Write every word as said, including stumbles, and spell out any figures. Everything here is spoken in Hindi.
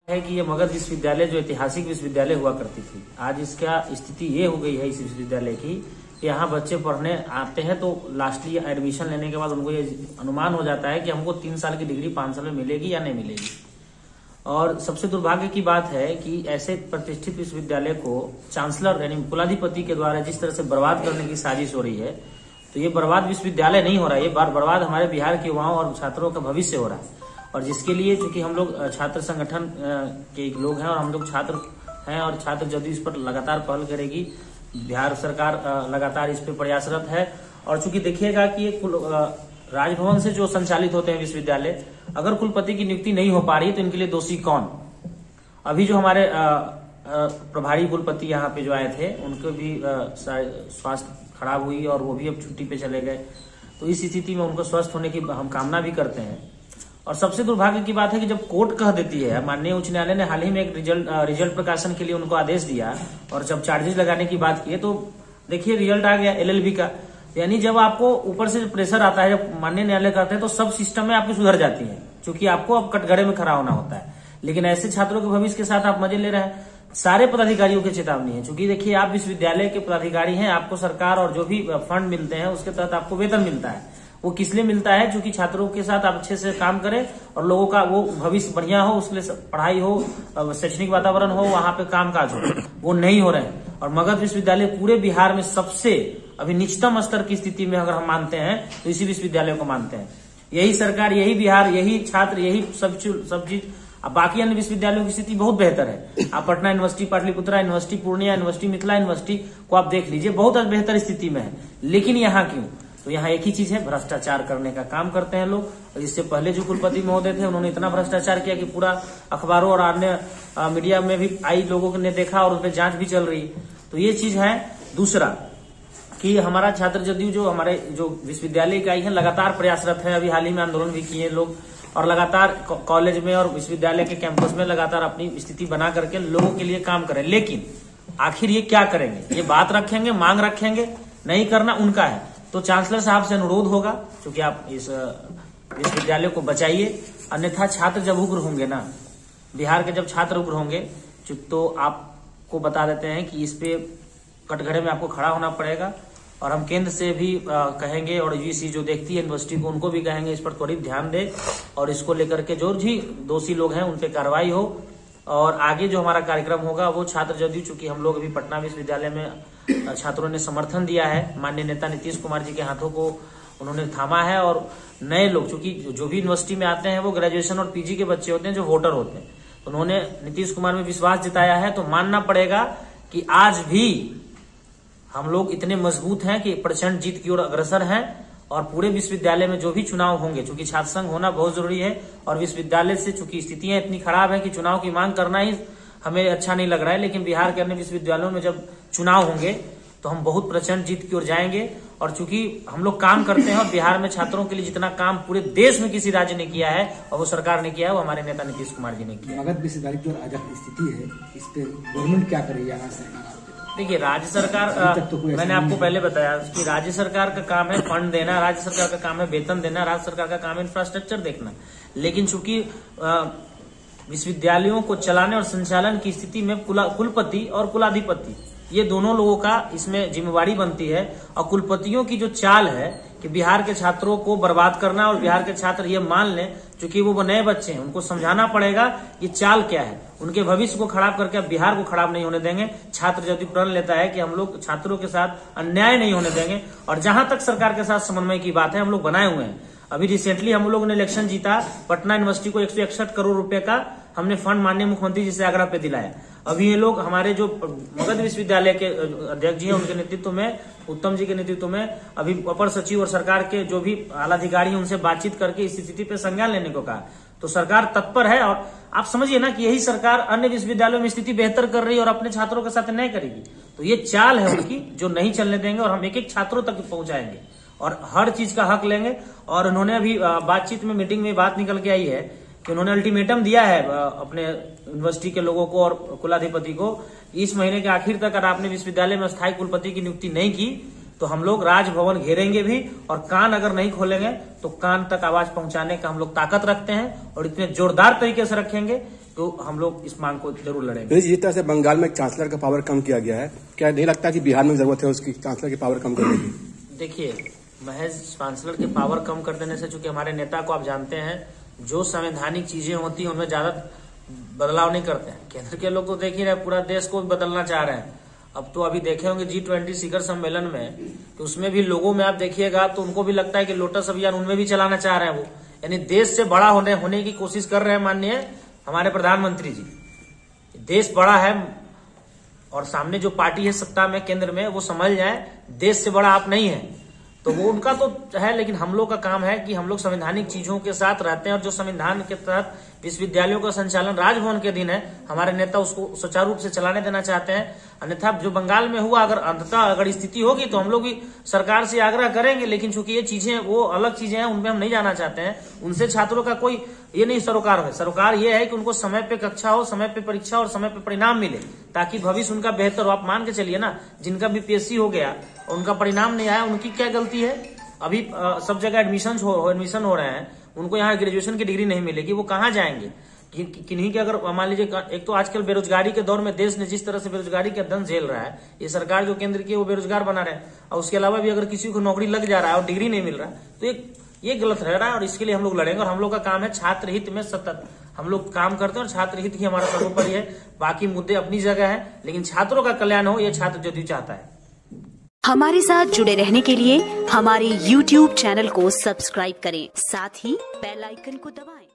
है कि ये मगध विश्वविद्यालय जो ऐतिहासिक विश्वविद्यालय हुआ करती थी, आज इसका स्थिति ये हो गई है इस विश्वविद्यालय की कि यहाँ बच्चे पढ़ने आते हैं तो लास्टली एडमिशन लेने के बाद उनको ये अनुमान हो जाता है कि हमको तीन साल की डिग्री पांच साल में मिलेगी या नहीं मिलेगी। और सबसे दुर्भाग्य की बात है कि ऐसे प्रतिष्ठित विश्वविद्यालय को चांसलर यानी कुलाधिपति के द्वारा जिस तरह से बर्बाद करने की साजिश हो रही है, तो ये बर्बाद विश्वविद्यालय नहीं हो रहा है, ये बर्बाद हमारे बिहार के युवाओं और छात्रों का भविष्य हो रहा है। और जिसके लिए चूंकि हम लोग छात्र संगठन के लोग हैं और हम लोग छात्र हैं और छात्र जदयू इस पर लगातार पहल करेगी, बिहार सरकार लगातार इस पर प्रयासरत है। और चूंकि देखिएगा कि ये राजभवन से जो संचालित होते हैं विश्वविद्यालय, अगर कुलपति की नियुक्ति नहीं हो पा रही तो इनके लिए दोषी कौन? अभी जो हमारे प्रभारी कुलपति यहाँ पे जो आए थे उनको भी स्वास्थ्य खराब हुई और वो भी अब छुट्टी पे चले गए, तो इस स्थिति में उनको स्वस्थ होने की हम कामना भी करते हैं। और सबसे दुर्भाग्य की बात है कि जब कोर्ट कह देती है, माननीय उच्च न्यायालय ने हाल ही में एक रिजल्ट रिजल्ट प्रकाशन के लिए उनको आदेश दिया और जब चार्जेस लगाने की बात की तो देखिए रिजल्ट आ गया एलएलबी का। यानी जब आपको ऊपर से प्रेशर आता है, जब माननीय न्यायालय करते हैं तो सब सिस्टम में आपकी सुधर जाती है, क्योंकि आपको अब कटघरे में खड़ा होना होता है। लेकिन ऐसे छात्रों के भविष्य के साथ आप मजे ले रहे हैं। सारे पदाधिकारियों की चेतावनी है, क्योंकि देखिए आप विश्वविद्यालय के पदाधिकारी हैं, आपको सरकार और जो भी फंड मिलते हैं उसके तहत आपको वेतन मिलता है। वो किस लिए मिलता है? क्योंकि छात्रों के साथ आप अच्छे से काम करें और लोगों का वो भविष्य बढ़िया हो, उसके लिए पढ़ाई हो, शैक्षणिक वातावरण हो, वहां पे कामकाज हो, वो नहीं हो रहे हैं। और मगध विश्वविद्यालय पूरे बिहार में सबसे अभी निचतम स्तर की स्थिति में अगर हम मानते हैं तो इसी विश्वविद्यालय को मानते हैं। यही सरकार, यही बिहार, यही छात्र, यही सब सब चीज। अब बाकी अन्य विश्वविद्यालयों की स्थिति बहुत बेहतर है। आप Patna university, Pataliputra university, Purnia university, Mithila university को आप देख लीजिए, बहुत बेहतर स्थिति में है। लेकिन यहाँ क्यों? तो यहाँ एक ही चीज है, भ्रष्टाचार करने का काम करते हैं लोग। और इससे पहले जो कुलपति महोदय थे उन्होंने इतना भ्रष्टाचार किया कि पूरा अखबारों और अन्य मीडिया में भी आई, लोगों ने देखा और उस पर जांच भी चल रही। तो ये चीज है। दूसरा कि हमारा छात्र जदयू जो हमारे जो विश्वविद्यालय इकाई है लगातार प्रयासरत है। अभी हाल ही में आंदोलन भी किए लोग और लगातार कॉलेज में और विश्वविद्यालय के कैंपस में लगातार अपनी स्थिति बना करके लोगों के लिए काम करें। लेकिन आखिर ये क्या करेंगे? ये बात रखेंगे, मांग रखेंगे, नहीं करना उनका है। तो चांसलर साहब से अनुरोध होगा, क्योंकि आप इस विश्वविद्यालय को बचाइए, अन्यथा छात्र जब उग्र होंगे ना, बिहार के जब छात्र उग्र होंगे तो आपको बता देते हैं कि इस पे कटघरे में आपको खड़ा होना पड़ेगा। और हम केंद्र से भी आ, कहेंगे और यूजीसी जो देखती है यूनिवर्सिटी को, उनको भी कहेंगे इस पर त्वरित ध्यान दे और इसको लेकर के जो भी दोषी लोग हैं उन पे कार्रवाई हो। और आगे जो हमारा कार्यक्रम होगा वो छात्र जदयू, चूंकि हम लोग अभी पटना विश्वविद्यालय में छात्रों ने समर्थन दिया है, माननीय नेता नीतीश कुमार जी के हाथों को उन्होंने थामा है। और नए लोग, चूंकि जो भी यूनिवर्सिटी में आते हैं वो ग्रेजुएशन और पीजी के बच्चे होते हैं जो वोटर होते हैं, उन्होंने नीतीश कुमार में विश्वास जताया है। तो मानना पड़ेगा कि आज भी हम लोग इतने मजबूत हैं कि प्रचंड जीत की ओर अग्रसर हैं। और पूरे विश्वविद्यालय में जो भी चुनाव होंगे, चूंकि छात्र संघ होना बहुत जरूरी है और विश्वविद्यालय से चूंकि स्थितियां इतनी खराब है कि चुनाव की मांग करना ही हमें अच्छा नहीं लग रहा है, लेकिन बिहार के अन्य विश्वविद्यालयों में जब चुनाव होंगे तो हम बहुत प्रचंड जीत की ओर जाएंगे। और चूंकि हम लोग काम करते हैं और बिहार में छात्रों के लिए जितना काम पूरे देश में किसी राज्य ने किया है और वो सरकार ने किया है, वो हमारे नेता नीतीश कुमार जी ने किया। मगध विश्वविद्यालय की जो आज स्थिति है, इस पे गवर्नमेंट क्या करेगी? सरकार देखिए, राज्य सरकार, तो मैंने आपको पहले बताया कि राज्य सरकार का काम है फंड देना, राज्य सरकार का काम है वेतन देना, राज्य सरकार का काम है इंफ्रास्ट्रक्चर देखना। लेकिन चूंकि विश्वविद्यालयों को चलाने और संचालन की स्थिति में कुलपति और कुलाधिपति, ये दोनों लोगों का इसमें जिम्मेवारी बनती है। और कुलपतियों की जो चाल है कि बिहार के छात्रों को बर्बाद करना, और बिहार के छात्र ये मान लें, क्योंकि वो नए बच्चे हैं, उनको समझाना पड़ेगा ये चाल क्या है। उनके भविष्य को खराब करके अब बिहार को खराब नहीं होने देंगे। छात्र जदयू प्रण लेता है कि हम लोग छात्रों के साथ अन्याय नहीं होने देंगे। और जहां तक सरकार के साथ समन्वय की बात है, हम लोग बनाए हुए हैं। अभी रिसेंटली हम लोगों ने इलेक्शन जीता, पटना यूनिवर्सिटी को एक सौ इकसठ करोड़ रुपए का हमने फंड माननीय मुख्यमंत्री जी से आग्रह पे दिलाया। अभी ये लोग हमारे जो मगध विश्वविद्यालय के अध्यक्ष जी हैं उनके नेतृत्व में, उत्तम जी के नेतृत्व में अभी अपर सचिव और सरकार के जो भी आलाधिकारी हैं उनसे बातचीत करके इस स्थिति पे संज्ञान लेने को कहा। तो सरकार तत्पर है। और आप समझिए ना कि यही सरकार अन्य विश्वविद्यालयों में स्थिति बेहतर कर रही है और अपने छात्रों के साथ अन्याय करेगी। तो ये चाल है उनकी जो नहीं चलने देंगे और हम एक एक छात्रों तक पहुंचाएंगे और हर चीज का हक लेंगे। और उन्होंने अभी बातचीत में, मीटिंग में बात निकल के आई है कि उन्होंने अल्टीमेटम दिया है अपने यूनिवर्सिटी के लोगों को और कुलाधिपति को, इस महीने के आखिर तक अगर आपने विश्वविद्यालय में स्थायी कुलपति की नियुक्ति नहीं की तो हम लोग राजभवन घेरेंगे भी। और कान अगर नहीं खोलेंगे तो कान तक आवाज पहुंचाने का हम लोग ताकत रखते हैं और इतने जोरदार तरीके से रखेंगे तो हम लोग इस मांग को जरूर लड़ेंगे। जिस तरह से बंगाल में चांसलर का पावर कम किया गया है, क्या नहीं लगता कि बिहार में जरूरत है उसकी चांसलर की पावर कम करने की? देखिए, महज चांसलर के पावर कम कर देने से, चूंकि हमारे नेता को आप जानते हैं, जो संवैधानिक चीजें होती हैं उनमें ज्यादा बदलाव नहीं करते हैं। केंद्र के लोग तो देख ही रहे, पूरा देश को बदलना चाह रहे हैं। अब तो अभी देखे होंगे जी ट्वेंटी शिखर सम्मेलन में, तो उसमें भी लोगों में आप देखिएगा तो उनको भी लगता है कि लोटस अभियान उनमें भी चलाना चाह रहे हैं वो, यानी देश से बड़ा होने होने की कोशिश कर रहे हैं माननीय हमारे प्रधानमंत्री जी। देश बड़ा है और सामने जो पार्टी है सत्ता में केंद्र में, वो समझ जाए देश से बड़ा आप नहीं है। तो वो उनका तो है, लेकिन हम लोग का काम है कि हम लोग संवैधानिक चीजों के साथ रहते हैं और जो संविधान के तहत विश्वविद्यालयों का संचालन राजभवन के अधीन है, हमारे नेता उसको सुचारू रूप से चलाने देना चाहते हैं। अन्यथा जो बंगाल में हुआ, अगर अंततः अगर स्थिति होगी तो हम लोग भी सरकार से आग्रह करेंगे, लेकिन चूंकि ये चीजें वो अलग चीजें हैं, उनमें हम नहीं जाना चाहते हैं। उनसे छात्रों का कोई ये नहीं सरोकार है। सरोकार ये है कि उनको समय पे कक्षा हो, समय पे परीक्षा और समय पे परिणाम मिले, ताकि भविष्य उनका बेहतर हो। आप मान के चलिए ना, जिनका बीपीएससी हो गया और उनका परिणाम नहीं आया, उनकी क्या गलती है? अभी आ, सब जगह एडमिशन हो एडमिशन हो रहे हैं, उनको यहाँ ग्रेजुएशन की डिग्री नहीं मिलेगी, वो कहाँ जाएंगे? कि, कि, किन्हीं के अगर मान लीजिए, एक तो आजकल बेरोजगारी के दौर में देश ने जिस तरह से बेरोजगारी के दंश झेल रहा है, ये सरकार जो केंद्र की है वो बेरोजगार बना रहे हैं। और उसके अलावा भी अगर किसी को नौकरी लग जा रहा है और डिग्री नहीं मिल रहा है, तो एक ये गलत रह रहा है। और इसके लिए हम लोग लड़ेंगे और हम लोग का काम है छात्र हित में सतत हम लोग काम करते हैं और छात्र हित ही हमारा सर्वोपरि है। बाकी मुद्दे अपनी जगह है, लेकिन छात्रों का कल्याण हो, ये छात्र जदयू चाहता है। हमारे साथ जुड़े रहने के लिए हमारे यूट्यूब चैनल को सब्सक्राइब करें, साथ ही बेल आइकन को दबाएं।